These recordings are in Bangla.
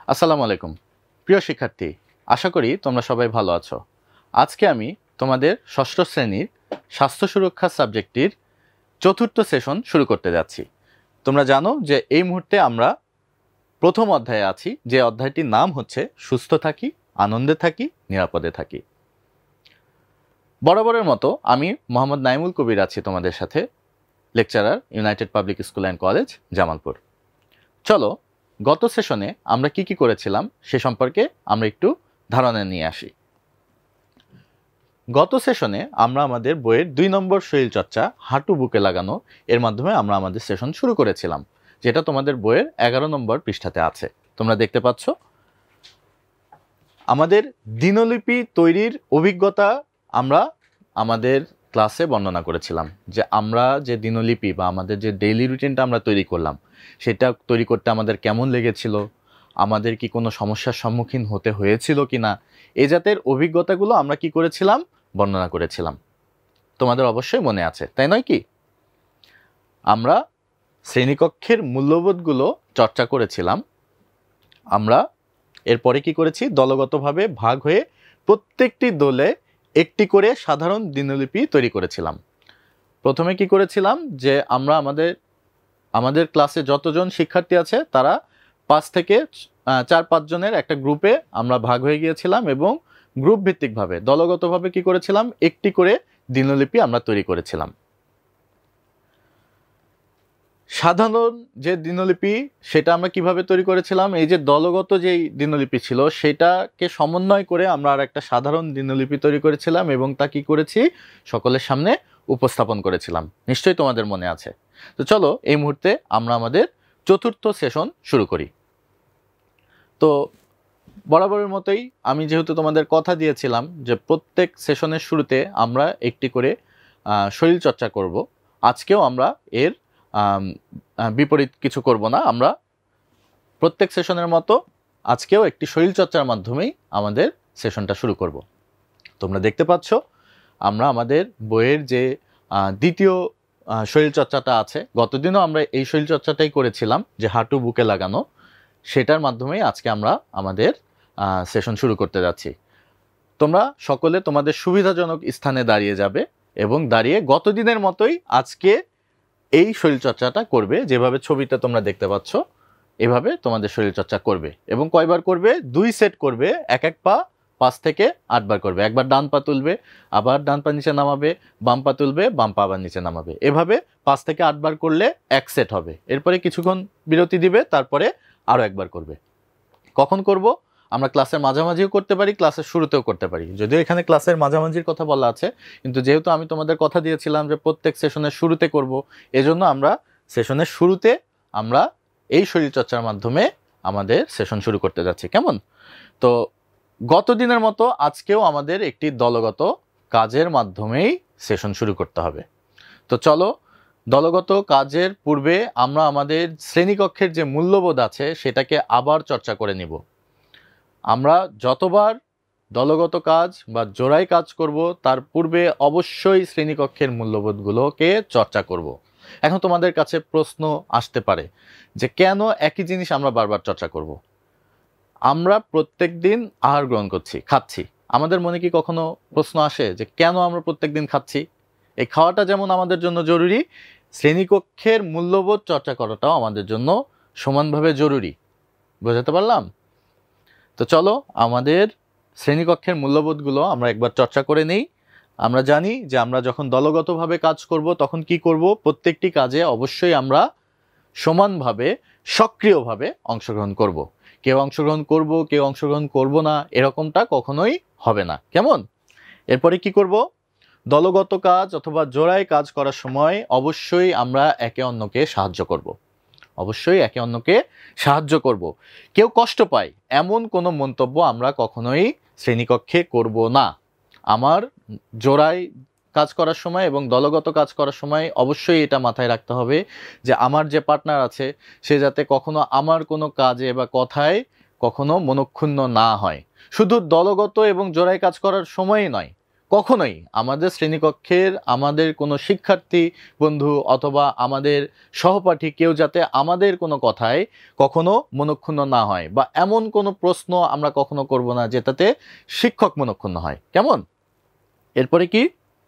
আসসালামু আলাইকুম প্রিয় শিক্ষার্থী, আশা করি তোমরা সবাই ভালো আছো। আজকে আমি তোমাদের ষষ্ঠ শ্রেণীর স্বাস্থ্য সুরক্ষা সাবজেক্টটির চতুর্থ সেশন শুরু করতে যাচ্ছি। তোমরা জানো যে এই মুহূর্তে আমরা প্রথম অধ্যায়ে আছি, যে অধ্যায়টির নাম হচ্ছে সুস্থ থাকি, আনন্দে থাকি, নিরাপদে থাকি। বরাবরের মতো আমি মোহাম্মদ নাইমুল কবির আছি তোমাদের সাথে, lecturer, United Public School and College, Jamalpur. চলো গত সেশনে আমরা কি করেছিলাম সে সম্পর্কে আমরা একটু ধারণা নিয়ে আসি। গত সেশনে আমরা আমাদের বইয়ের 2 নম্বর শরীরচর্চা হাঁটু বুকে লাগানো এর মাধ্যমে আমরা আমাদের সেশন শুরু করেছিলাম, যেটা তোমাদের বইয়ের 11 নম্বর পৃষ্ঠাতে আছে, তোমরা দেখতে পাচ্ছ। আমাদের দিনলিপি তৈরির অভিজ্ঞতা আমরা আমাদের ক্লাসে বর্ণনা করেছিলাম, যে আমরা যে দিনলিপি বা আমাদের যে ডেইলি রুটিনটা আমরা তৈরি করলাম, সেটা তৈরি করতে আমাদের কেমন লেগেছিল, আমাদের কি কোনো সমস্যার সম্মুখীন হতে হয়েছিল কিনা, এই জাতের অভিজ্ঞতাগুলো আমরা কি করেছিলাম, বর্ণনা করেছিলাম। তোমাদের অবশ্যই মনে আছে, তাই নয় কি? আমরা শ্রেণীকক্ষের মূল্যবোধগুলো চর্চা করেছিলাম। আমরা এরপরে কি করেছি, দলগতভাবে ভাগ হয়ে প্রত্যেকটি দলে একটি করে সাধারণ দিনলিপি তৈরি করেছিলাম। প্রথমে কি করেছিলাম, যে আমরা আমাদের ক্লাসে যতজন শিক্ষার্থী আছে তারা 5 থেকে 4-5 জনের একটা গ্রুপে আমরা ভাগ হয়ে গিয়েছিলাম এবং গ্রুপ ভিত্তিকভাবে দলগতভাবে কি করেছিলাম, একটি করে দিনলিপি আমরা তৈরি করেছিলাম। সাধারণ যে দিনলিপি সেটা আমরা কিভাবে তৈরি করেছিলাম, এই যে দলগত যেই দিনলিপি ছিল সেটাকে সমন্বয় করে আমরা আর একটা সাধারণ দিনলিপি তৈরি করেছিলাম এবং তা কি করেছি, সকলের সামনে উপস্থাপন করেছিলাম। নিশ্চয়ই তোমাদের মনে আছে। তো চলো এই মুহূর্তে আমরা আমাদের চতুর্থ সেশন শুরু করি। তো বরাবরের মতোই আমি যেহেতু তোমাদের কথা দিয়েছিলাম যে প্রত্যেক সেশনের শুরুতে আমরা একটি করে শরীরচর্চা করব, আজকেও আমরা এর বিপরীত কিছু করব না। আমরা প্রত্যেক সেশনের মতো আজকেও একটি শরীরচর্চার মাধ্যমেই আমাদের সেশনটা শুরু করব। তোমরা দেখতে পাচ্ছ আমরা আমাদের বইয়ের যে দ্বিতীয় শরীরচর্চাটা আছে, গতদিনও আমরা এই শরীরচর্চাটাই করেছিলাম, যে হাঁটু বুকে লাগানো, সেটার মাধ্যমেই আজকে আমরা আমাদের সেশন শুরু করতে যাচ্ছি। তোমরা সকলে তোমাদের সুবিধাজনক স্থানে দাঁড়িয়ে যাবে এবং দাঁড়িয়ে গতদিনের মতোই আজকে এই শরীরচর্চাটা করবে, যেভাবে ছবিটা তোমরা দেখতে পাচ্ছ এভাবে তোমাদের শরীরচর্চা করবে। এবং কয়বার করবে, 2 সেট করবে, এক পা 5 থেকে 8 বার করবে। একবার ডান পা তুলবে, আবার ডান পা নিচে নামাবে, বাম পা তুলবে, বাম পা আবার নিচে নামাবে। এভাবে 5 থেকে 8 বার করলে এক সেট হবে। এরপরে কিছুক্ষণ বিরতি দিবে, তারপরে আরও একবার করবে। কখন করব, আমরা ক্লাসের মাঝামাঝিও করতে পারি, ক্লাসের শুরুতেও করতে পারি। যদিও এখানে ক্লাসের মাঝামাঝির কথা বলা আছে, কিন্তু যেহেতু আমি তোমাদের কথা দিয়েছিলাম যে প্রত্যেক সেশনের শুরুতে করব, এজন্য আমরা সেশনের শুরুতে আমরা এই শরীরচর্চার মাধ্যমে আমাদের সেশন শুরু করতে যাচ্ছি। কেমন? তো গত দিনের মতো আজকেও আমাদের একটি দলগত কাজের মাধ্যমেই সেশন শুরু করতে হবে। তো চলো, দলগত কাজের পূর্বে আমরা আমাদের শ্রেণীকক্ষের যে মূল্যবোধ আছে সেটাকে আবার চর্চা করে নিব। আমরা যতবার দলগত কাজ বা জোড়ায় কাজ করব, তার পূর্বে অবশ্যই শ্রেণীকক্ষের মূল্যবোধগুলোকে চর্চা করব। এখন তোমাদের কাছে প্রশ্ন আসতে পারে যে কেন একই জিনিস আমরা বারবার চর্চা করব? আমরা প্রত্যেক দিন আহার গ্রহণ করছি, খাচ্ছি, আমাদের মনে কি কখনো প্রশ্ন আসে যে কেন আমরা প্রত্যেক দিন খাচ্ছি? এই খাওয়াটা যেমন আমাদের জন্য জরুরি, শ্রেণীকক্ষের মূল্যবোধ চর্চা করাটাও আমাদের জন্য সমানভাবে জরুরি। বোঝাতে পারলাম? তো চলো আমাদের শ্রেণীকক্ষের মূল্যবোধগুলো আমরা একবার চর্চা করে নেই। আমরা জানি যে আমরা যখন দলগতভাবে কাজ করব তখন কি করব, প্রত্যেকটি কাজে অবশ্যই আমরা সমানভাবে সক্রিয়ভাবে অংশগ্রহণ করব। কেউ অংশগ্রহণ করব, কেউ অংশগ্রহণ করব না, এরকমটা কখনোই হবে না। কেমন? এরপরে কি করব, দলগত কাজ অথবা জোড়ায় কাজ করার সময় অবশ্যই আমরা একে অন্যকে সাহায্য করব। অবশ্যই একে অন্যকে সাহায্য করব। কেউ কষ্ট পায় এমন কোনো মন্তব্য আমরা কখনোই শ্রেণীকক্ষে করব না। আমার জোড়ায় কাজ করার সময় এবং দলগত কাজ করার সময় অবশ্যই এটা মাথায় রাখতে হবে যে আমার যে পার্টনার আছে সে যাতে কখনো আমার কোনো কাজে বা কথায় কখনো মনক্ষুণ্ণ না হয়। শুধু দলগত এবং জোড়ায় কাজ করার সময়ই নয়, কখনোই আমাদের শ্রেণীকক্ষের আমাদের কোনো শিক্ষার্থী বন্ধু অথবা আমাদের সহপাঠী কেউ যাতে আমাদের কোনো কথায় কখনো মনঃক্ষুণ্ণ না হয়, বা এমন কোনো প্রশ্ন আমরা কখনো করব না যেটাতে শিক্ষক মনঃক্ষুণ্ণ হয়। কেমন? এরপরে কি,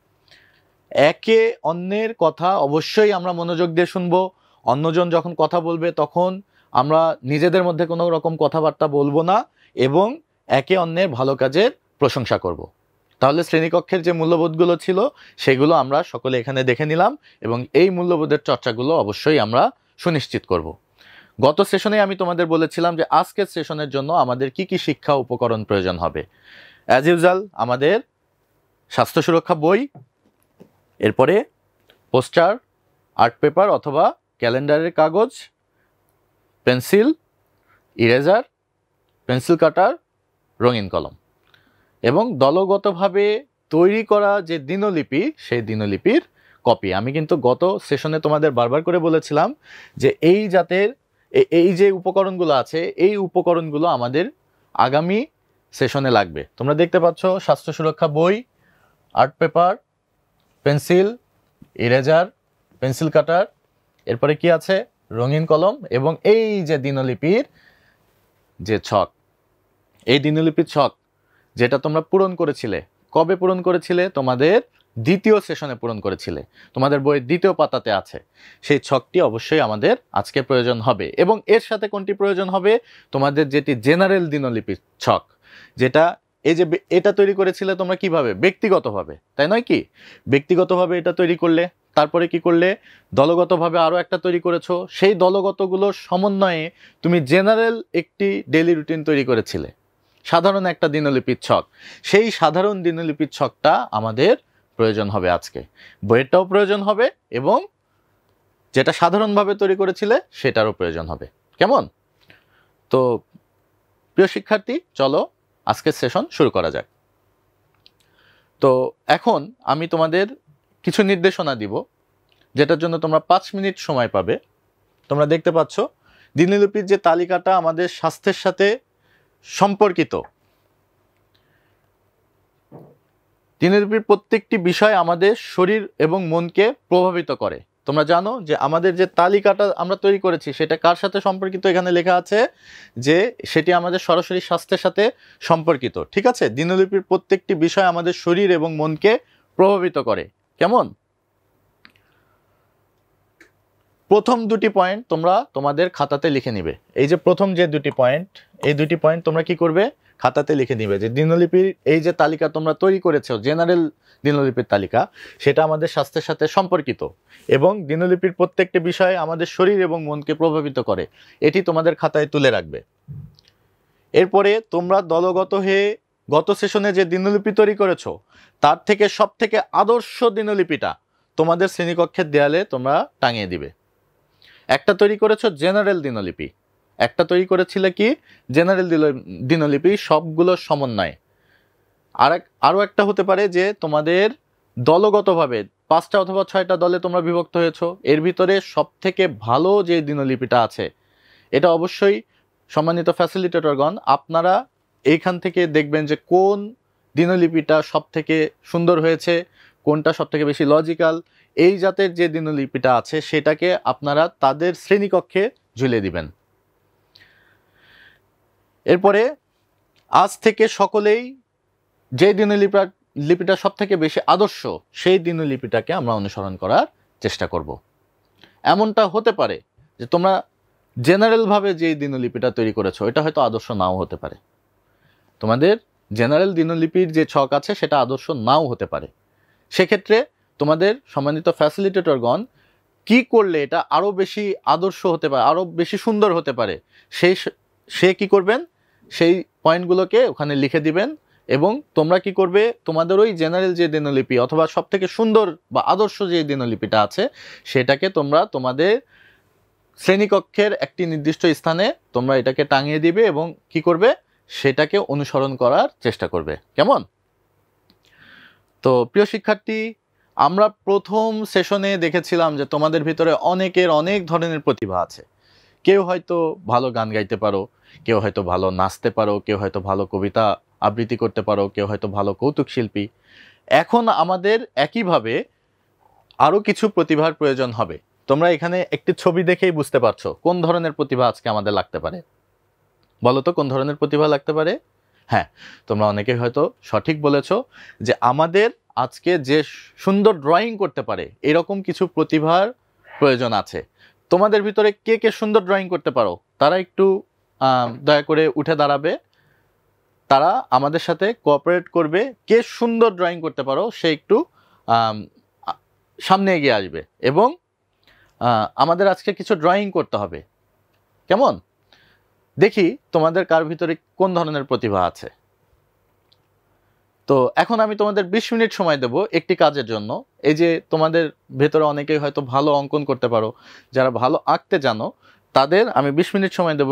একে অন্যের কথা অবশ্যই আমরা মনোযোগ দিয়ে শুনবো। অন্যজন যখন কথা বলবে তখন আমরা নিজেদের মধ্যে কোনো রকম কথাবার্তা বলবো না, এবং একে অন্যের ভালো কাজের প্রশংসা করব। তাহলে শ্রেণীকক্ষের যে মূল্যবোধগুলো ছিল সেগুলো আমরা সকলে এখানে দেখে নিলাম, এবং এই মূল্যবোধের চর্চাগুলো অবশ্যই আমরা সুনিশ্চিত করব। গত সেশনে আমি তোমাদের বলেছিলাম যে আজকের সেশনের জন্য আমাদের কি কি শিক্ষা উপকরণ প্রয়োজন হবে। অ্যাজ ইউজুয়াল আমাদের স্বাস্থ্য সুরক্ষা বই, এরপরে পোস্টার, আর্ট পেপার অথবা ক্যালেন্ডারের কাগজ, পেন্সিল, ইরেজার, পেন্সিল কাটার, রঙিন কলম, এবং দলগতভাবে তৈরি করা যে দিনলিপি সেই দিনলিপির কপি। আমি কিন্তু গত সেশনে তোমাদের বারবার করে বলেছিলাম যে এই জাতের এই যে উপকরণগুলো আছে এই উপকরণগুলো আমাদের আগামী সেশনে লাগবে। তোমরা দেখতে পাচ্ছ স্বাস্থ্য সুরক্ষা বই, art paper, pencil, eraser, pencil cutter, এরপরে কি আছে রঙিন কলম, এবং এই যে দিনলিপির যে ছক, এই দিনলিপির ছক যেটা তোমরা পূরণ করেছিলে। কবে পূরণ করেছিলে? তোমাদের দ্বিতীয় সেশনে পূরণ করেছিলে, তোমাদের বইয়ের দ্বিতীয় পাতাতে আছে। সেই ছকটি অবশ্যই আমাদের আজকে প্রয়োজন হবে, এবং এর সাথে কোনটি প্রয়োজন হবে? তোমাদের যেটি জেনারেল দিনলিপির ছক, যেটা এই যে এটা তৈরি করেছিলে তোমরা কিভাবে? ব্যক্তিগতভাবে, তাই নয় কি? ব্যক্তিগতভাবে এটা তৈরি করলে, তারপরে কি করলে? দলগতভাবে আরও একটা তৈরি করেছো। সেই দলগতগুলোর সমন্বয়ে তুমি জেনারেল একটি ডেইলি রুটিন তৈরি করেছিলে, সাধারণ একটা দিনলিপির ছক। সেই সাধারণ দিনলিপির ছকটা আমাদের প্রয়োজন হবে আজকে, বইয়েরটাও প্রয়োজন হবে, এবং যেটা সাধারণভাবে তৈরি করেছিলে সেটারও প্রয়োজন হবে। কেমন? তো প্রিয় শিক্ষার্থী, চলো আজকের সেশন শুরু করা যাক। তো এখন আমি তোমাদের কিছু নির্দেশনা দিব, যেটার জন্য তোমরা 5 মিনিট সময় পাবে। তোমরা দেখতে পাচ্ছ দিনলিপির যে তালিকাটা আমাদের স্বাস্থ্যের সাথে সম্পর্কিত। দিনলিপির প্রত্যেকটি বিষয় আমাদের শরীর এবং মনকে প্রভাবিত করে। তোমরা জানো যে আমাদের যে তালিকাটা আমরা তৈরি করেছি সেটা কার সাথে সম্পর্কিত? এখানে লেখা আছে যে সেটি আমাদের সরাসরি স্বাস্থ্যের সাথে সম্পর্কিত। ঠিক আছে? দিনলিপির প্রত্যেকটি বিষয় আমাদের শরীর এবং মনকে প্রভাবিত করে। কেমন? প্রথম দুটি পয়েন্ট তোমরা তোমাদের খাতাতে লিখে নিবে। এই যে প্রথম যে দুটি পয়েন্ট, এই দুটি পয়েন্ট তোমরা কি করবে? খাতাতে লিখে নিবে যে দিনলিপির এই যে তালিকা তোমরা তৈরি করেছো, জেনারেল দিনলিপির তালিকা, সেটা আমাদের স্বাস্থ্যের সাথে সম্পর্কিত, এবং দিনলিপির প্রত্যেকটি বিষয় আমাদের শরীর এবং মনকে প্রভাবিত করে। এটি তোমাদের খাতায় তুলে রাখবে। এরপরে তোমরা দলগত হয়ে গত সেশনে যে দিনলিপি তৈরি করেছো তার থেকে সব থেকে আদর্শ দিনলিপিটা তোমাদের শ্রেণীকক্ষের দেয়ালে তোমরা টাঙিয়ে দিবে। একটা তৈরি করেছো জেনারেল দিনলিপি, একটা তৈরি করেছিলে কি জেনারেল দিনলিপি সবগুলোর সমন্বয়ে। আরও একটা হতে পারে যে তোমাদের দলগতভাবে 5টা অথবা 6টা দলে তোমরা বিভক্ত হয়েছো, এর ভিতরে সব থেকে ভালো যে দিনলিপিটা আছে এটা অবশ্যই সম্মানিত ফ্যাসিলিটেটরগণ আপনারা এইখান থেকে দেখবেন যে কোন দিনলিপিটা সব থেকে সুন্দর হয়েছে, কোনটা সব থেকে বেশি লজিক্যাল। এই জাতের যে দিনলিপিটা আছে সেটাকে আপনারা তাদের শ্রেণীকক্ষে ঝুলিয়ে দিবেন। এরপরে আজ থেকে সকলেই যে দিনলিপিটা সব থেকে বেশি আদর্শ সেই দিনলিপিটাকে আমরা অনুসরণ করার চেষ্টা করব। এমনটা হতে পারে যে তোমরা জেনারেলভাবে যে দিনলিপিটা তৈরি করেছো এটা হয়তো আদর্শ নাও হতে পারে, তোমাদের জেনারেল দিনলিপির যে ছক আছে সেটা আদর্শ নাও হতে পারে। সেক্ষেত্রে তোমাদের সম্মানিত ফ্যাসিলিটেটরগণ কি করলে এটা আরও বেশি আদর্শ হতে পারে, আরও বেশি সুন্দর হতে পারে, সে কি করবেন? সেই পয়েন্টগুলোকে ওখানে লিখে দিবেন, এবং তোমরা কি করবে? তোমাদের ওই জেনারেল যে দিনলিপি অথবা সব থেকে সুন্দর বা আদর্শ যে দিনলিপিটা আছে সেটাকে তোমরা তোমাদের শ্রেণীকক্ষের একটি নির্দিষ্ট স্থানে তোমরা এটাকে টাঙিয়ে দিবে, এবং কি করবে? সেটাকে অনুসরণ করার চেষ্টা করবে। কেমন? তো প্রিয় শিক্ষার্থী, আমরা প্রথম সেশনে দেখেছিলাম যে তোমাদের ভিতরে অনেকের অনেক ধরনের প্রতিভা আছে। কেউ হয়তো ভালো গান গাইতে পারো, কেউ হয়তো ভালো নাচতে পারো, কেউ হয়তো ভালো কবিতা আবৃত্তি করতে পারো, কেউ হয়তো ভালো কৌতুক শিল্পী, এখন আমাদের একইভাবে আরো কিছু প্রতিভার প্রয়োজন হবে। তোমরা এখানে একটি ছবি দেখেই বুঝতে পারছো কোন ধরনের প্রতিভা আজকে আমাদের লাগতে পারে। বলো তো কোন ধরনের প্রতিভা লাগতে পারে? হ্যাঁ, তোমরা অনেকেই হয়তো সঠিক বলেছো যে আমাদের আজকে যে সুন্দর ড্রয়িং করতে পারে এরকম কিছু প্রতিভার প্রয়োজন আছে। তোমাদের ভিতরে কে কে সুন্দর ড্রয়িং করতে পারো তারা একটু দয়া করে উঠে দাঁড়াবে, তারা আমাদের সাথে কোঅপারেট করবে। কে সুন্দর ড্রয়িং করতে পারো সে একটু সামনে এগিয়ে আসবে এবং আমাদের আজকে কিছু ড্রয়িং করতে হবে। কেমন? দেখি তোমাদের কার ভিতরে কোন ধরনের প্রতিভা আছে। তো এখন আমি তোমাদের 20 মিনিট সময় দেব একটি কাজের জন্য। এই যে তোমাদের ভেতরে অনেকেই হয়তো ভালো অঙ্কন করতে পারো, যারা ভালো আঁকতে জানো তাদের আমি 20 মিনিট সময় দেব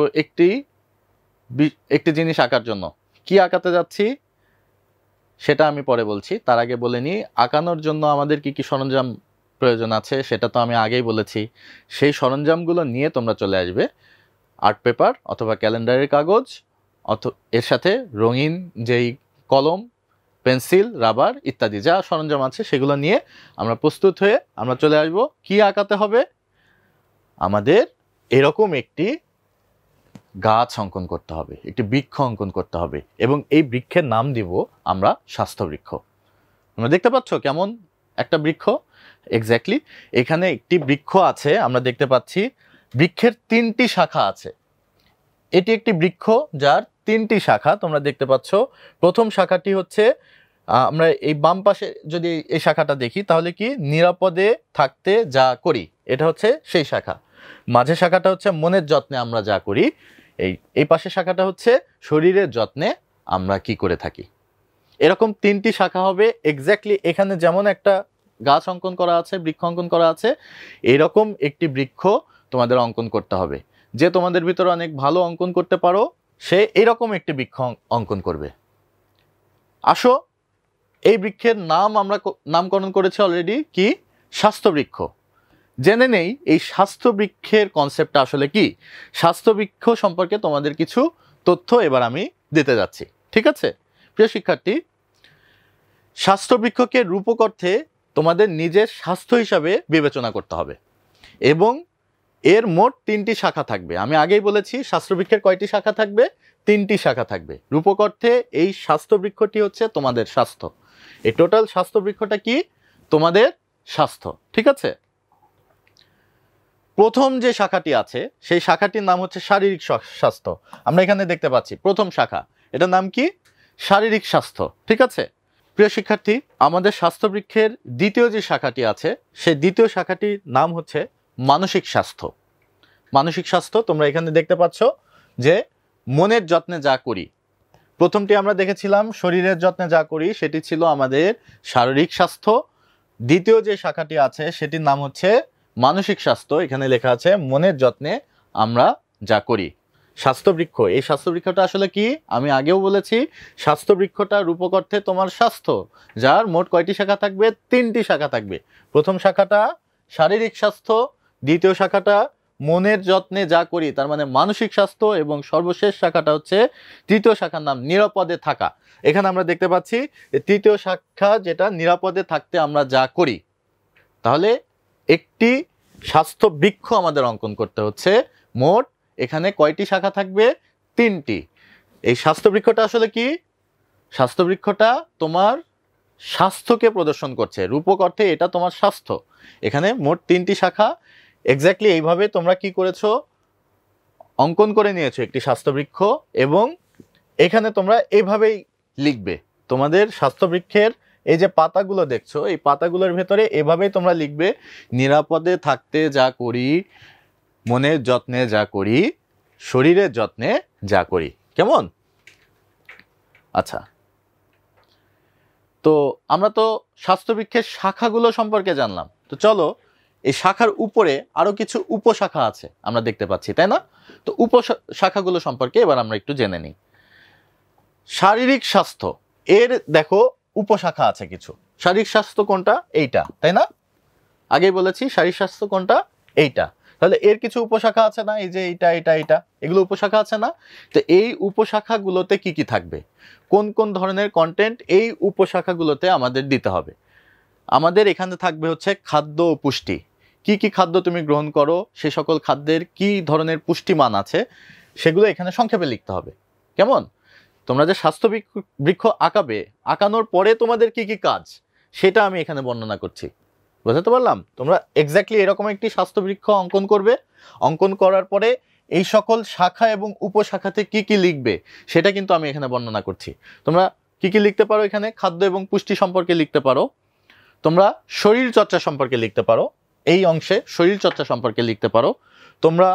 একটি জিনিস আঁকার জন্য। কি আঁকাতে যাচ্ছি সেটা আমি পরে বলছি, তার আগে বলে নিই আঁকানোর জন্য আমাদের কি কি সরঞ্জাম প্রয়োজন আছে সেটা তো আমি আগেই বলেছি। সেই সরঞ্জামগুলো নিয়ে তোমরা চলে আসবে। আর্ট পেপার অথবা ক্যালেন্ডারের কাগজ, এর সাথে রঙিন যেই কলম, পেন্সিল, রাবার ইত্যাদি যা সরঞ্জাম আছে সেগুলো নিয়ে আমরা প্রস্তুত হয়ে আমরা চলে আসব। কি আঁকাতে হবে? আমাদের এরকম একটি গাছ অঙ্কন করতে হবে, একটি বৃক্ষ অঙ্কন করতে হবে এবং এই বৃক্ষের নাম দিব আমরা স্বাস্থ্য বৃক্ষ। তোমরা দেখতে পাচ্ছ কেমন একটা বৃক্ষ? এক্স্যাক্টলি এখানে একটি বৃক্ষ আছে, আমরা দেখতে পাচ্ছি বৃক্ষের 3টি শাখা আছে। এটি একটি বৃক্ষ যার 3টি শাখা তোমরা দেখতে পাচ্ছ। প্রথম শাখাটি হচ্ছে আমরা এই বাম পাশে যদি এই শাখাটা দেখি তাহলে কি নিরাপদে থাকতে যা করি, এটা হচ্ছে সেই শাখা। মাঝে শাখাটা হচ্ছে মনের যত্নে আমরা যা করি, এই পাশে শাখাটা হচ্ছে শরীরের যত্নে আমরা কি করে থাকি। এরকম 3টি শাখা হবে। এক্স্যাক্টলি এখানে যেমন একটা গাছ অঙ্কন করা আছে, বৃক্ষ অঙ্কন করা আছে, এরকম একটি বৃক্ষ তোমাদের অঙ্কন করতে হবে। যে তোমাদের ভিতরে অনেক ভালো অঙ্কন করতে পারো সে এরকম একটি বৃক্ষ অঙ্কন করবে। আসো, এই বৃক্ষের নাম আমরা নামকরণ করেছি অলরেডি, কি? স্বাস্থ্য বৃক্ষ। জেনে নেই এই স্বাস্থ্য বৃক্ষের কনসেপ্টটা আসলে কি। স্বাস্থ্য বৃক্ষ সম্পর্কে তোমাদের কিছু তথ্য এবার আমি দিতে যাচ্ছি, ঠিক আছে? প্রিয় শিক্ষার্থী, স্বাস্থ্য বৃক্ষকে রূপক অর্থে তোমাদের নিজের স্বাস্থ্য হিসাবে বিবেচনা করতে হবে এবং এর মোট 3টি শাখা থাকবে। আমি আগেই বলেছি স্বাস্থ্য বৃক্ষের কয়টি শাখা থাকবে? 3টি শাখা থাকবে। রূপক অর্থে এই স্বাস্থ্য বৃক্ষটি হচ্ছে তোমাদের স্বাস্থ্য। এই টোটাল স্বাস্থ্য বৃক্ষটা কি? তোমাদের স্বাস্থ্য, ঠিক আছে? প্রথম যে শাখাটি আছে সেই শাখাটির নাম হচ্ছে শারীরিক স্বাস্থ্য। আমরা এখানে দেখতে পাচ্ছি প্রথম শাখা, এটার নাম কি? শারীরিক স্বাস্থ্য, ঠিক আছে? প্রিয় শিক্ষার্থী, আমাদের স্বাস্থ্য বৃক্ষের দ্বিতীয় যে শাখাটি আছে সেই দ্বিতীয় শাখাটির নাম হচ্ছে মানসিক স্বাস্থ্য। মানসিক স্বাস্থ্য তোমরা এখানে দেখতে পাচ্ছ যে মনের যত্নে যা করি। প্রথমটি আমরা দেখেছিলাম শরীরের যত্নে যা করি, সেটি ছিল আমাদের শারীরিক স্বাস্থ্য। দ্বিতীয় যে শাখাটি আছে সেটির নাম হচ্ছে মানসিক স্বাস্থ্য। এখানে লেখা আছে মনের যত্নে আমরা যা করি। স্বাস্থ্য বৃক্ষ, এই স্বাস্থ্য বৃক্ষটা আসলে কি? আমি আগেও বলেছি স্বাস্থ্য বৃক্ষটা রূপক অর্থে তোমার স্বাস্থ্য, যার মোট কয়টি শাখা থাকবে? 3টি শাখা থাকবে। প্রথম শাখাটা শারীরিক স্বাস্থ্য, দ্বিতীয় শাখাটা মনের যত্নে যা করি তার মানে মানসিক স্বাস্থ্য, এবং সর্বশেষ শাখাটা হচ্ছে তৃতীয় শাখার নাম নিরাপদে থাকা। এখানে আমরা দেখতে পাচ্ছি তৃতীয় শাখা যেটা নিরাপদে থাকতে আমরা যা করি। তাহলে একটি স্বাস্থ্য বৃক্ষ আমাদের অঙ্কন করতে হচ্ছে। মোট এখানে কয়টি শাখা থাকবে? 3টি। এই স্বাস্থ্য বৃক্ষটা আসলে কি? স্বাস্থ্য বৃক্ষটা তোমার স্বাস্থ্যকে প্রদর্শন করছে, রূপক অর্থে এটা তোমার স্বাস্থ্য। এখানে মোট 3টি শাখা। এক্স্যাক্টলি এইভাবে তোমরা কি করেছো? অঙ্কন করে নিয়েছো একটি স্বাস্থ্য বৃক্ষ, এবং এখানে তোমরা এইভাবেই লিখবে। তোমাদের স্বাস্থ্য বৃক্ষের এই যে পাতাগুলো দেখছো, এই পাতাগুলোর ভেতরে এভাবেই তোমরা লিখবে নিরাপদে থাকতে যা করি, মনের যত্নে যা করি, শরীরের যত্নে যা করি। কেমন? আচ্ছা, তো আমরা তো স্বাস্থ্য বৃক্ষের শাখাগুলো সম্পর্কে জানলাম। তো চলো, এই শাখার উপরে আরো কিছু উপশাখা আছে আমরা দেখতে পাচ্ছি, তাই না? তো উপশাখাগুলো সম্পর্কে এবার আমরা একটু জেনে নিই। শারীরিক স্বাস্থ্য, এর দেখো উপশাখা আছে কিছু। শারীরিক স্বাস্থ্য কোনটা? এইটা, তাই না? আগেই বলেছি শারীরিক স্বাস্থ্য কোনটা? এইটা। তাহলে এর কিছু উপশাখা আছে না, এই যে এটা এটা এটা, এগুলো উপশাখা আছে না? তো এই উপশাখাগুলোতে কি কি থাকবে, কোন কোন ধরনের কন্টেন্ট এই উপশাখাগুলোতে আমাদের দিতে হবে। আমাদের এখানে থাকবে হচ্ছে খাদ্য ও পুষ্টি, কি কি খাদ্য তুমি গ্রহণ করো, সে সকল খাদ্যের কি ধরনের পুষ্টিমান আছে সেগুলো এখানে সংক্ষেপে লিখতে হবে। কেমন? তোমরা যে স্বাস্থ্য বৃক্ষ আঁকাবে, আঁকানোর পরে তোমাদের কি কি কাজ সেটা আমি এখানে বর্ণনা করছি। বুঝতে পারলাম? তোমরা এক্স্যাক্টলি এরকম একটি স্বাস্থ্য বৃক্ষ অঙ্কন করবে, অঙ্কন করার পরে এই সকল শাখা এবং উপশাখাতে কি কি লিখবে সেটা কিন্তু আমি এখানে বর্ণনা করছি। তোমরা কি কি লিখতে পারো, এখানে খাদ্য এবং পুষ্টি সম্পর্কে লিখতে পারো, তোমরা শরীর চর্চা সম্পর্কে লিখতে পারো, এই অংশে শরীর চর্চা সম্পর্কে লিখতে পারো, তোমরা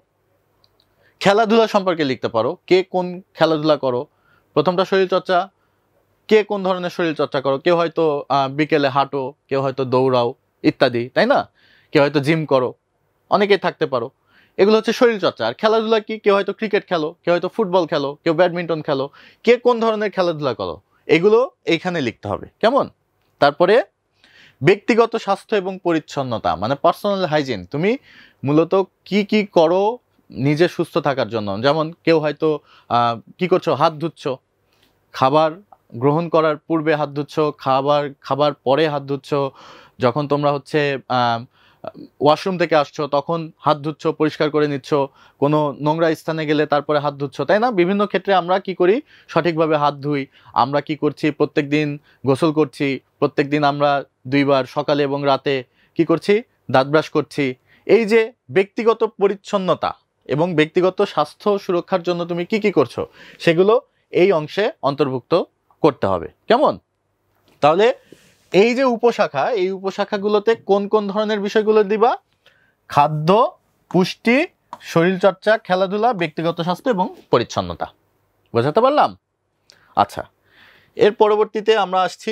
খেলাধুলা সম্পর্কে লিখতে পারো, কে কোন খেলাধুলা করো, প্রথমটা শরীর চর্চা, কে কোন ধরনের শরীর চর্চা করো, কেউ হয়তো বিকেলে হাঁটো, কেউ হয়তো দৌড়াও ইত্যাদি, তাই না? কেউ হয়তো জিম করো, অনেকেই থাকতে পারো। এগুলো হচ্ছে শরীর চর্চা। আর খেলাধুলা কি, কেউ হয়তো ক্রিকেট খেলো, কেউ হয়তো ফুটবল খেলো, কেউ ব্যাডমিন্টন খেলো, কে কোন ধরনের খেলাধুলা করো, এগুলো এইখানে লিখতে হবে। কেমন? তারপরে ব্যক্তিগত স্বাস্থ্য এবং পরিচ্ছন্নতা, মানে পার্সোনাল হাইজিন, তুমি মূলত কি কি করো নিজে সুস্থ থাকার জন্য। যেমন কেউ হয়তো কি করছো, হাত ধুচ্ছ, খাবার গ্রহণ করার পূর্বে হাত ধুচ্ছ, খাবার পরে হাত ধুচ্ছ, যখন তোমরা হচ্ছে ওয়াশরুম থেকে আসছো তখন হাত ধুচ্ছ, পরিষ্কার করে নিচ্ছ, কোনো নোংরা স্থানে গেলে তারপরে হাত ধুচ্ছ, তাই না? বিভিন্ন ক্ষেত্রে আমরা কি করি, সঠিকভাবে হাত ধুই। আমরা কি করছি, প্রত্যেক দিন গোসল করছি, প্রত্যেক দিন আমরা 2 বার সকালে এবং রাতে কি করছি, দাঁত ব্রাশ করছি। এই যে ব্যক্তিগত পরিচ্ছন্নতা এবং ব্যক্তিগত স্বাস্থ্য সুরক্ষার জন্য তুমি কি কি করছো সেগুলো এই অংশে অন্তর্ভুক্ত করতে হবে। কেমন? তাহলে এই যে উপশাখা, এই উপশাখাগুলোতে কোন কোন ধরনের বিষয়গুলো দিবা, খাদ্য, পুষ্টি, শরীরচর্চা, খেলাধুলা, ব্যক্তিগত স্বাস্থ্য এবং পরিচ্ছন্নতা। বোঝাতে পারলাম? আচ্ছা, এর পরবর্তীতে আমরা আসছি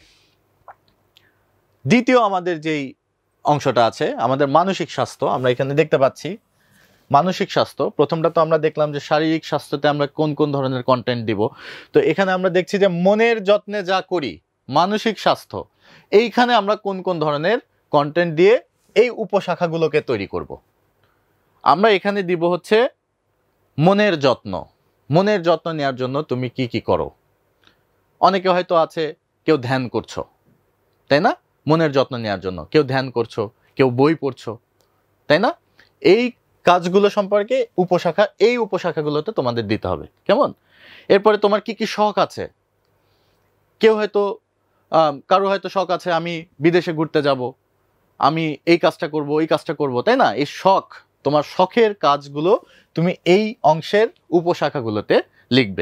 দ্বিতীয় আমাদের যেই অংশটা আছে, আমাদের মানসিক স্বাস্থ্য। আমরা এখানে দেখতে পাচ্ছি মানসিক স্বাস্থ্য। প্রথমটা তো আমরা দেখলাম যে শারীরিক স্বাস্থ্যতে আমরা কোন কোন ধরনের কন্টেন্ট দিব। তো এখানে আমরা দেখছি যে মনের যত্নে যা করি, মানসিক স্বাস্থ্য, এইখানে আমরা কোন কোন ধরনের কন্টেন্ট দিয়ে এই উপশাখাগুলোকে তৈরি করব। আমরা এখানে দিব হচ্ছে মনের যত্ন। মনের যত্ন নেওয়ার জন্য তুমি কি কি করো। অনেকে হয়তো আছে কেউ ধ্যান করছো, তাই না? মনের যত্ন নেওয়ার জন্য কেউ ধ্যান করছো, কেউ বই পড়ছো, তাই না? এই কাজগুলো সম্পর্কে উপশাখা, এই উপশাখাগুলোতে তোমাদের দিতে হবে। কেমন? এরপরে তোমার কি কি শখ আছে। কেউ হয়তো কারো হয়তো শখ আছে আমি বিদেশে ঘুরতে যাব, আমি এই কাজটা করব, ওই কাজটা করব, তাই না? এই শখ, তোমার শখের কাজগুলো তুমি এই অংশের উপশাখাগুলোতে লিখবে।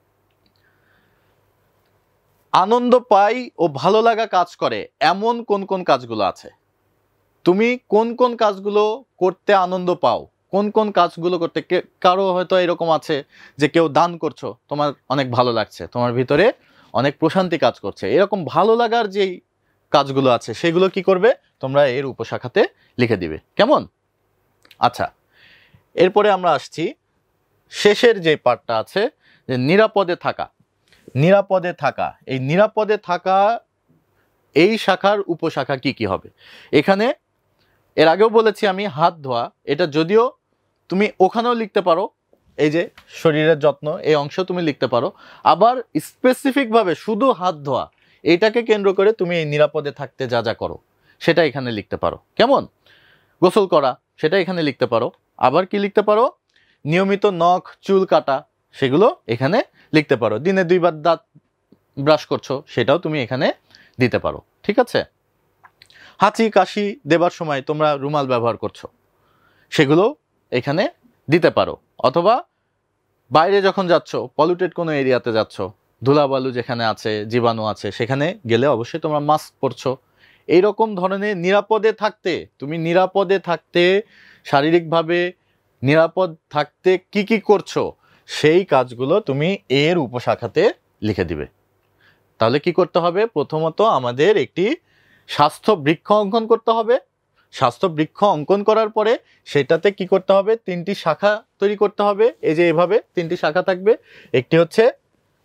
আনন্দ পাই ও ভালো লাগা কাজ করে এমন কোন কোন কাজগুলো আছে, তুমি কোন কোন কাজগুলো করতে আনন্দ পাও, কোন কোন কাজগুলো করতে, কারো হয়তো এরকম আছে যে কেউ দান করছো, তোমার অনেক ভালো লাগছে, তোমার ভিতরে অনেক প্রশান্তি কাজ করছে, এরকম ভালো লাগার যেই কাজগুলো আছে সেগুলো কি করবে, তোমরা এর উপশাখাতে লিখে দিবে। কেমন? আচ্ছা, এরপরে আমরা আসছি শেষের যে পার্টটা আছে, যে নিরাপদে থাকা। নিরাপদে থাকা, এই নিরাপদে থাকা এই শাখার উপশাখা কি কি হবে। এখানে এর আগেও বলেছি আমি হাত ধোয়া, এটা যদিও তুমি ওখানেও লিখতে পারো, এই যে শরীরের যত্ন এই অংশ তুমি লিখতে পারো, আবার স্পেসিফিকভাবে শুধু হাত ধোয়া এইটাকে কেন্দ্র করে তুমি এই নিরাপদে থাকতে যা যা করো সেটা এখানে লিখতে পারো। কেমন? গোসল করা, সেটা এখানে লিখতে পারো। আবার কি লিখতে পারো, নিয়মিত নখ চুল কাটা, সেগুলো এখানে লিখতে পারো। দিনে 2 বার দাঁত ব্রাশ করছো, সেটাও তুমি এখানে দিতে পারো। ঠিক আছে? হাঁচি কাশি দেবার সময় তোমরা রুমাল ব্যবহার করছো, সেগুলো এখানে দিতে পারো। অথবা বাইরে যখন যাচ্ছ, পলিউটেড কোনো এরিয়াতে যাচ্ছ, ধুলাবালু যেখানে আছে, জীবাণু আছে, সেখানে গেলে অবশ্যই তোমরা মাস্ক পরছো। এইরকম ধরনের নিরাপদে থাকতে, তুমি নিরাপদে থাকতে, শারীরিকভাবে নিরাপদ থাকতে কি কি করছো সেই কাজগুলো তুমি এর উপশাখাতে লিখে দিবে। তাহলে কি করতে হবে, প্রথমত আমাদের একটি স্বাস্থ্য বৃক্ষ অঙ্কন করতে হবে। স্বাস্থ্য বৃক্ষ অঙ্কন করার পরে সেটাতে কি করতে হবে, 3টি শাখা তৈরি করতে হবে। এই যে এভাবে 3টি শাখা থাকবে, একটি হচ্ছে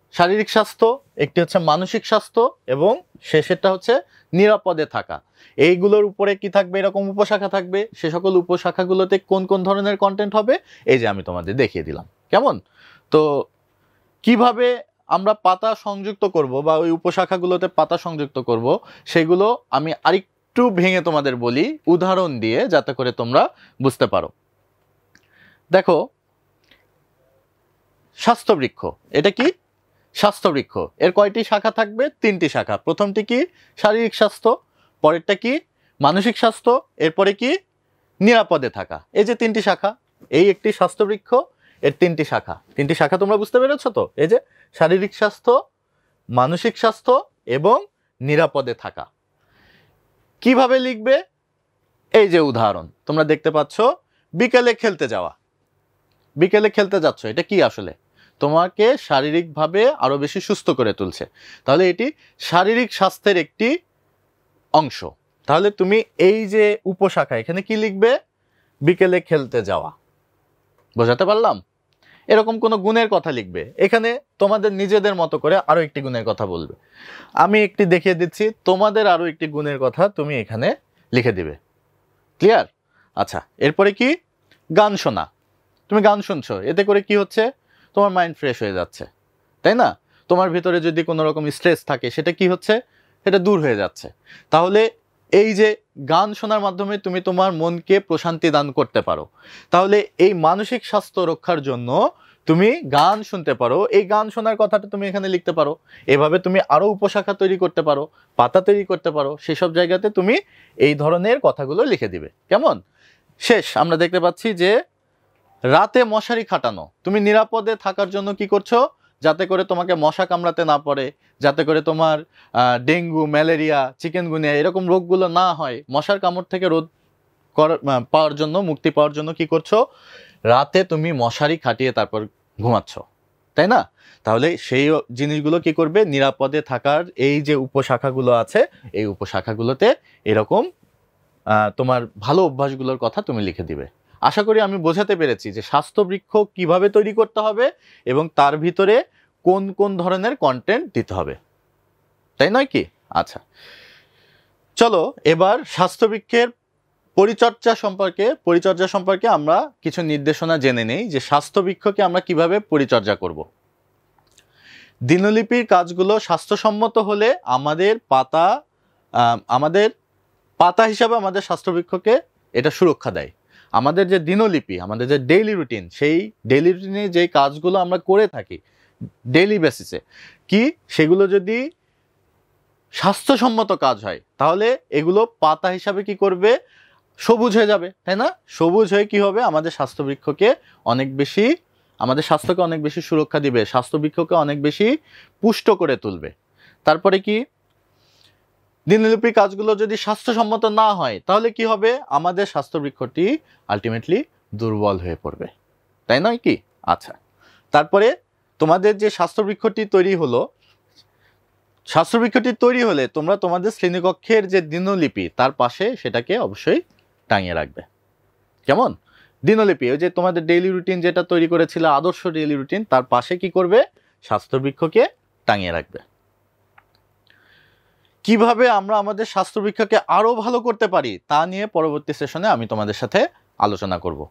শারীরিক স্বাস্থ্য, একটি হচ্ছে মানসিক স্বাস্থ্য, এবং শেষেরটা হচ্ছে নিরাপদে থাকা। এইগুলোর উপরে কি থাকবে, এরকম উপশাখা থাকবে। সে সকল উপশাখাগুলোতে কোন কোন ধরনের কন্টেন্ট হবে এই যে আমি তোমাদের দেখিয়ে দিলাম। কেমন? তো কিভাবে আমরা পাতা সংযুক্ত করব বা ওই উপশাখাগুলোতে পাতা সংযুক্ত করব সেগুলো আমি আরেকটু ভেঙে তোমাদের বলি উদাহরণ দিয়ে, যাতে করে তোমরা বুঝতে পারো। দেখো, স্বাস্থ্যবৃক্ষ, এটা কি? স্বাস্থ্যবৃক্ষ। এর কয়টি শাখা থাকবে? 3টি শাখা। প্রথমটি কি? শারীরিক স্বাস্থ্য। পরেরটা কি? মানসিক স্বাস্থ্য। এরপরে কি? নিরাপদে থাকা। এই যে 3টি শাখা, এই একটি স্বাস্থ্যবৃক্ষ, এর 3টি শাখা। 3টি শাখা তোমরা বুঝতে পেরেছো তো? এই যে শারীরিক স্বাস্থ্য, মানসিক স্বাস্থ্য এবং নিরাপদে থাকা। কিভাবে লিখবে? এই যে উদাহরণ তোমরা দেখতে পাচ্ছ, বিকেলে খেলতে যাওয়া। বিকেলে খেলতে যাচ্ছ, এটা কি আসলে? তোমাকে শারীরিকভাবে আরো বেশি সুস্থ করে তুলছে। তাহলে এটি শারীরিক স্বাস্থ্যের একটি অংশ। তাহলে তুমি এই যে উপশাখা, এখানে কি লিখবে? বিকেলে খেলতে যাওয়া। বোঝাতে পারলাম? এরকম কোনো গুণের কথা লিখবে। এখানে তোমাদের নিজেদের মতো করে আরো একটি গুণের কথা বলবে। আমি একটি দেখিয়ে দিচ্ছি, তোমাদের আরো একটি গুণের কথা তুমি এখানে লিখে দিবে। ক্লিয়ার? আচ্ছা, এরপরে কি? গান শোনা। তুমি গান শুনছো, এতে করে কি হচ্ছে? তোমার মাইন্ড ফ্রেশ হয়ে যাচ্ছে, তাই না? তোমার ভিতরে যদি কোনো রকম স্ট্রেস থাকে, সেটা কি হচ্ছে? সেটা দূর হয়ে যাচ্ছে। তাহলে এই যে গান শোনার মাধ্যমে তুমি তোমার মনকে প্রশান্তি দান করতে পারো। তাহলে এই মানসিক স্বাস্থ্য রক্ষার জন্য তুমি গান শুনতে পারো। এই গান শোনার কথাটা তুমি এখানে লিখতে পারো। এভাবে তুমি আরো উপশাখা তৈরি করতে পারো, পাতা তৈরি করতে পারো। সেসব জায়গাতে তুমি এই ধরনের কথাগুলো লিখে দিবে। কেমন? শেষ আমরা দেখতে পাচ্ছি যে রাতে মশারি খাটানো। তুমি নিরাপদে থাকার জন্য কি করছো? যাতে করে তোমাকে মশা কামড়াতে না পারে, যাতে করে তোমার ডেঙ্গু, ম্যালেরিয়া, চিকেনগুনিয়া এরকম রোগগুলো না হয়, মশার কামড় থেকে রোধ পাওয়ার জন্য, মুক্তি পাওয়ার জন্য কি করছো? রাতে তুমি মশারি খাটিয়ে তারপর ঘুমাচ্ছ, তাই না? তাহলে সেই জিনিসগুলো কি করবে? নিরাপদে থাকার এই যে উপশাখাগুলো আছে, এই উপশাখাগুলোতে এরকম তোমার ভালো অভ্যাসগুলোর কথা তুমি লিখে দিবে। আশা করি আমি বোঝাতে পেরেছি যে স্বাস্থ্যবৃক্ষ কিভাবে তৈরি করতে হবে এবং তার ভিতরে কোন কোন ধরনের কন্টেন্ট দিতে হবে, তাই নয় কি? আচ্ছা, চলো এবার স্বাস্থ্যবৃক্ষের পরিচর্যা সম্পর্কে আমরা কিছু নির্দেশনা জেনে নেই যে স্বাস্থ্যবৃক্ষকে আমরা কিভাবে পরিচর্যা করব। দিনলিপির কাজগুলো স্বাস্থ্যসম্মত হলে আমাদের পাতা হিসাবে আমাদের স্বাস্থ্যবৃক্ষকে এটা সুরক্ষা দেয়। আমাদের যে দিনলিপি, আমাদের যে ডেইলি রুটিন, সেই ডেইলি রুটিনে যে কাজগুলো আমরা করে থাকি ডেইলি বেসিসে, কি সেগুলো যদি স্বাস্থ্যসম্মত কাজ হয়, তাহলে এগুলো পাতা হিসাবে কি করবে? সবুজ হয়ে যাবে, তাই না? সবুজ হয়ে কি হবে? আমাদের স্বাস্থ্যবৃক্ষকে আমাদের স্বাস্থ্যকে অনেক বেশি সুরক্ষা দিবে, স্বাস্থ্যবৃক্ষকে অনেক বেশি পুষ্ট করে তুলবে। তারপরে কি? দিনলিপির কাজগুলো যদি স্বাস্থ্যসম্মত না হয়, তাহলে কি হবে? আমাদের স্বাস্থ্যবৃক্ষটি আলটিমেটলি দুর্বল হয়ে পড়বে, তাই নয় কি? আচ্ছা, তারপরে তোমাদের যে স্বাস্থ্যবৃক্ষটি তৈরি হলে তোমরা তোমাদের শ্রেণীকক্ষের যে দিনলিপি, তার পাশে সেটাকে অবশ্যই টাঙিয়ে রাখবে। কেমন? দিনলিপি, ওই যে তোমাদের ডেইলি রুটিন যেটা তৈরি করেছিল, আদর্শ ডেইলি রুটিন, তার পাশে কি করবে? স্বাস্থ্যবৃক্ষকে টাঙিয়ে রাখবে। কিভাবে আমরা আমাদের স্বাস্থ্যবৃক্ষকে আরো ভালো করতে পারি তা নিয়ে পরবর্তী সেশনে আমি তোমাদের সাথে আলোচনা করব।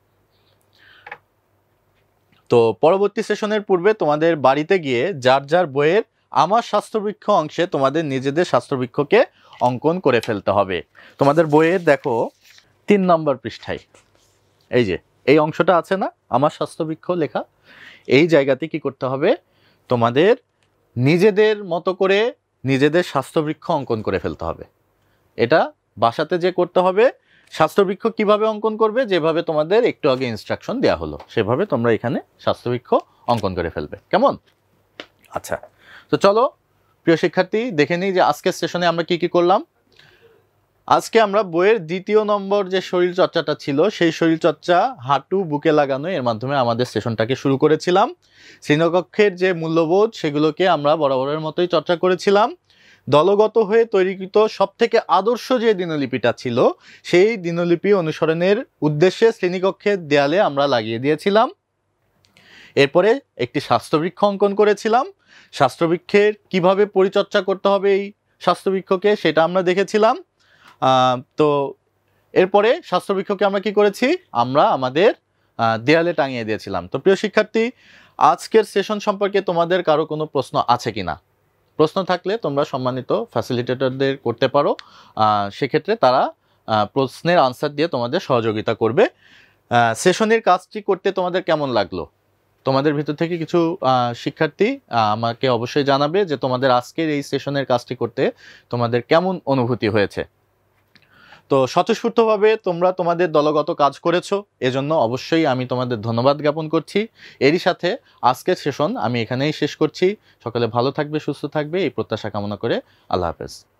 তো পরবর্তী সেশনের পূর্বে তোমাদের বাড়িতে গিয়ে যার যার বইয়ের আমার স্বাস্থ্যবৃক্ষ অংশে তোমাদের নিজেদের স্বাস্থ্যবৃক্ষকে অঙ্কন করে ফেলতে হবে। তোমাদের বইয়ের দেখো 3 নম্বর পৃষ্ঠায় এই যে এই অংশটা আছে না, আমার স্বাস্থ্যবৃক্ষ লেখা, এই জায়গাতে কি করতে হবে? তোমাদের নিজেদের মতো করে নিজেদের স্বাস্থ্যবৃক্ষ অঙ্কন করে ফেলতে হবে। এটা বাসাতে যে করতে হবে। স্বাস্থ্যবৃক্ষ কিভাবে অঙ্কন করবে? যেভাবে তোমাদের একটু আগে ইনস্ট্রাকশন দেওয়া হলো, সেভাবে তোমরা এখানে স্বাস্থ্যবৃক্ষ অঙ্কন করে ফেলবে। কেমন? আচ্ছা, তো চলো প্রিয় শিক্ষার্থী, দেখে নিই যে আজকের সেশনে আমরা কি কি করলাম। আজকে আমরা বইয়ের 2 নম্বর যে শরীর চর্চাটা ছিল, সেই শরীর চর্চা হাঁটু বুকে লাগানো এর মাধ্যমে আমাদের সেশনটাকে শুরু করেছিলাম। শ্রেণীকক্ষের যে মূল্যবোধ, সেগুলোকে আমরা বরাবরের মতোই চর্চা করেছিলাম। দলগত হয়ে তৈরিকৃত সবথেকে আদর্শ যে দিনলিপিটা ছিল, সেই দিনলিপি অনুসরণের উদ্দেশ্যে শ্রেণীকক্ষের দেয়ালে আমরা লাগিয়ে দিয়েছিলাম। এরপরে একটি স্বাস্থ্যবৃক্ষ অঙ্কন করেছিলাম স্বাস্থ্যবৃক্ষের কিভাবে পরিচর্যা করতে হবে এই স্বাস্থ্যবৃক্ষকে সেটা আমরা দেখেছিলাম। তো এরপরে স্বাস্থ্যবৃক্ষকে আমরা কি করেছি, আমরা আমাদের দেয়ালে টাঙিয়ে দিয়েছিলাম। তো প্রিয় শিক্ষার্থী, আজকের সেশন সম্পর্কে তোমাদের কারো কোনো প্রশ্ন আছে কিনা? প্রশ্ন থাকলে তোমরা সম্মানিত ফ্যাসিলিটেটরদের করতে পারো, সেক্ষেত্রে তারা প্রশ্নের আনসার দিয়ে তোমাদের সহযোগিতা করবে। সেশনের কাজটি করতে তোমাদের কেমন লাগলো? তোমাদের ভিতর থেকে কিছু শিক্ষার্থী আমাকে অবশ্যই জানাবে যে তোমাদের আজকের এই সেশনের কাজটি করতে তোমাদের কেমন অনুভূতি হয়েছে। তো স্বতঃস্ফূর্তভাবে তোমরা তোমাদের দলগত কাজ করেছো, এজন্য অবশ্যই আমি তোমাদের ধন্যবাদ জ্ঞাপন করছি। এরই সাথে আজকের সেশন আমি এখানেই শেষ করছি। সকলে ভালো থাকবে, সুস্থ থাকবে এই প্রত্যাশা কামনা করে আল্লাহ হাফেজ।